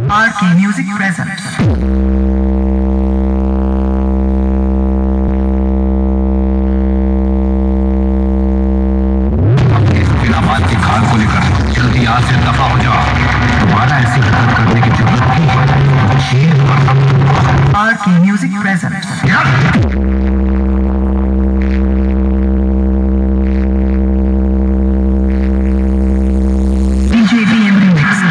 RK Music presents. को लेकर जल्दी यहाँ से दफा हो जाओ। दोबारा ऐसी हरकत करने की जरूरत नहीं है। RK Music presents. DJ DM Remix.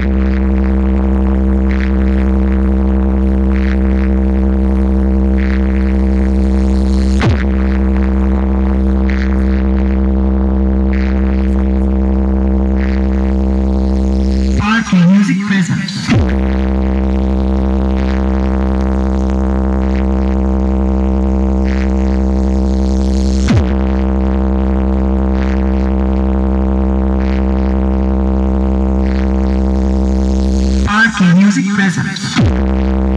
RK Music presents. RK Music presents.